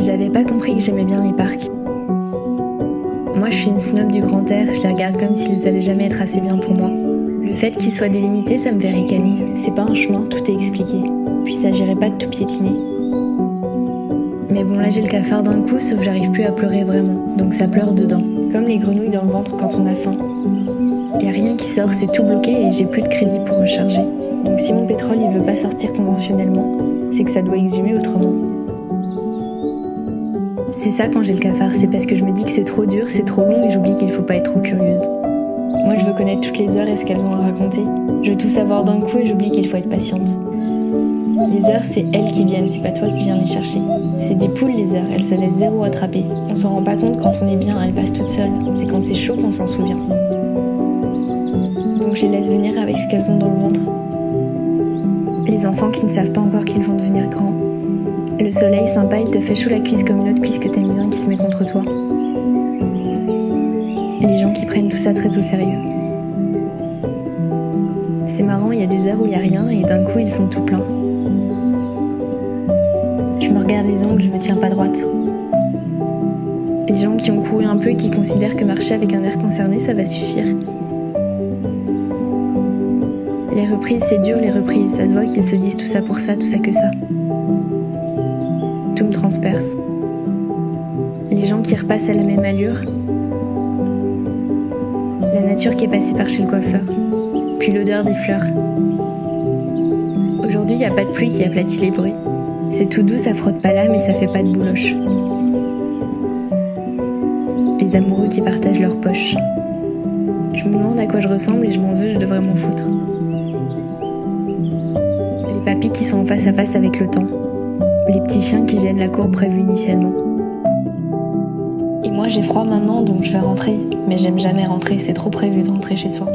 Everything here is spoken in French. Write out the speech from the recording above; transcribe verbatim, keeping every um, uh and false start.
J'avais pas compris que j'aimais bien les parcs. Moi, je suis une snob du grand air, je les regarde comme s'ils allaient jamais être assez bien pour moi. Le fait qu'ils soient délimités, ça me fait ricaner. C'est pas un chemin, tout est expliqué. Puis il s'agirait pas de tout piétiner. Mais bon, là j'ai le cafard d'un coup, sauf j'arrive plus à pleurer vraiment. Donc ça pleure dedans. Comme les grenouilles dans le ventre quand on a faim. Y a rien qui sort, c'est tout bloqué et j'ai plus de crédit pour recharger. Donc si mon pétrole il veut pas sortir conventionnellement, c'est que ça doit exhumer autrement. C'est ça quand j'ai le cafard, c'est parce que je me dis que c'est trop dur, c'est trop long et j'oublie qu'il faut pas être trop curieuse. Moi je veux connaître toutes les heures et ce qu'elles ont à raconter. Je veux tout savoir d'un coup et j'oublie qu'il faut être patiente. Les heures, c'est elles qui viennent, c'est pas toi qui viens les chercher. C'est des poules les heures, elles se laissent zéro attraper. On s'en rend pas compte quand on est bien, elles passent toutes seules. C'est quand c'est chaud qu'on s'en souvient. Donc je les laisse venir avec ce qu'elles ont dans le ventre. Les enfants qui ne savent pas encore qu'ils vont devenir grands. Le soleil sympa, il te fait chaud la cuisse comme une autre cuisse que t'aimes bien qui se met contre toi. Et les gens qui prennent tout ça très au sérieux. C'est marrant, il y a des heures où il n'y a rien et d'un coup ils sont tout pleins. Je me regarde les ongles, je me tiens pas droite. Les gens qui ont couru un peu et qui considèrent que marcher avec un air concerné, ça va suffire. Les reprises, c'est dur les reprises, ça se voit qu'ils se disent tout ça pour ça, tout ça que ça. Tout me transperce. Les gens qui repassent à la même allure. La nature qui est passée par chez le coiffeur. Puis l'odeur des fleurs. Aujourd'hui, il n'y a pas de pluie qui aplatit les bruits. C'est tout doux, ça frotte pas l'âme et ça fait pas de bouloche. Les amoureux qui partagent leurs poches. Je me demande à quoi je ressemble et je m'en veux, je devrais m'en foutre. Les papis qui sont en face à face avec le temps. Les petits chiens qui gênent la cour prévue initialement. Et moi j'ai froid maintenant donc je vais rentrer. Mais j'aime jamais rentrer, c'est trop prévu de rentrer chez soi.